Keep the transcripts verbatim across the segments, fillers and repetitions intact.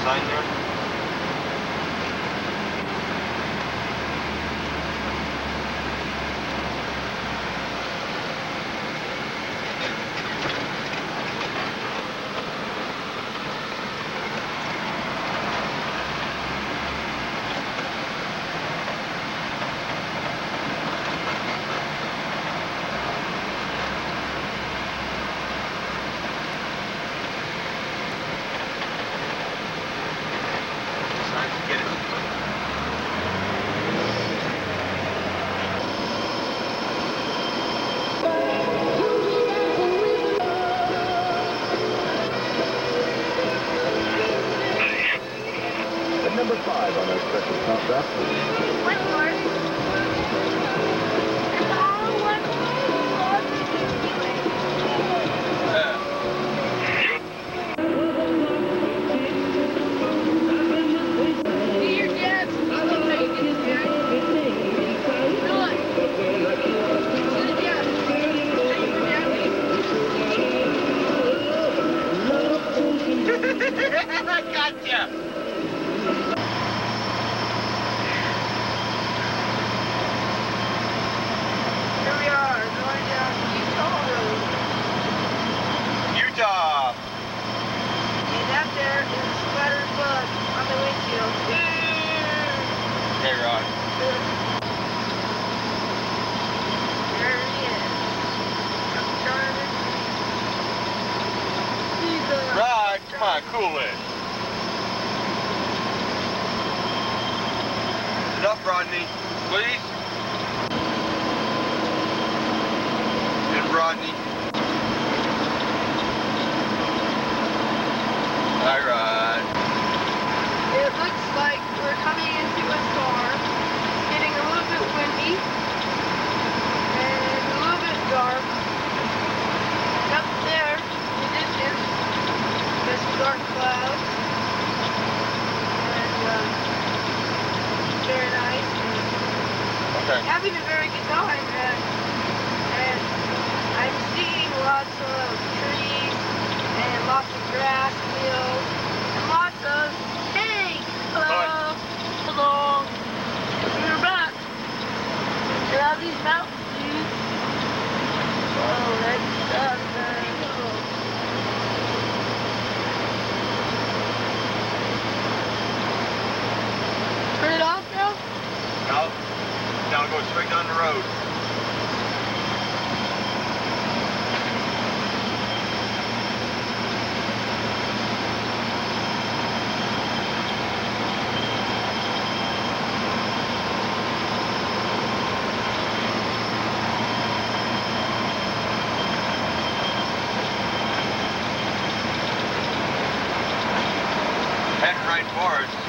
sign there? Number five on our special contract. One more. Oh, one more. See your dad. I'll take it, Dad. Good. Sit down. Say your dad. I gotcha. Utah! And that there is splattered blood on the windshield. Hey, Rod. There he is. I'm trying to see the... Rod, come on, cool it. Sit up, Rodney, please. And Rodney. Hi, Rod. It looks like we're coming into a storm. It's getting a little bit windy and a little bit dark. And up there, in the distance, there's some dark clouds. And um, it's very nice. Okay. Having a very good time. And, and I'm seeing lots of trees and lots of grass fields and lots of, hey, hello, hello, we're back. Check out these mountains, dude. Oh, that's stuff, man. Turn it off now? No. Now go straight down the road. Heading right for us.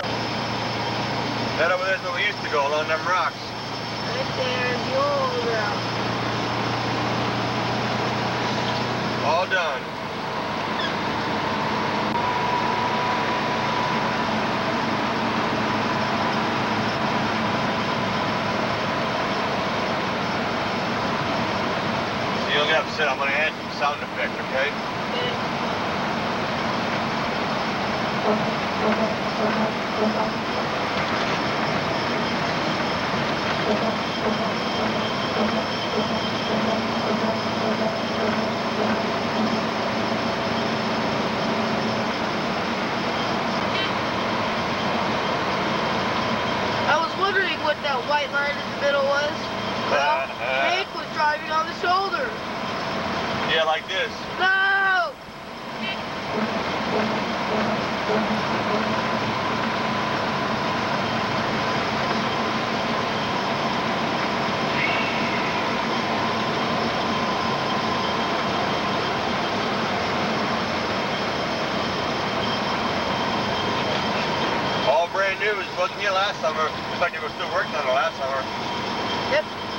That over there's where we used to go, along them rocks. Right there, the old route. All done. So you'll get upset. I'm going to add some sound effect, okay? Okay. I was wondering what that white line in the middle was. Well, Hank was driving on the shoulder. Yeah, like this. No! All brand new. It wasn't here last summer. Looks like they were still working on it last summer. Yep.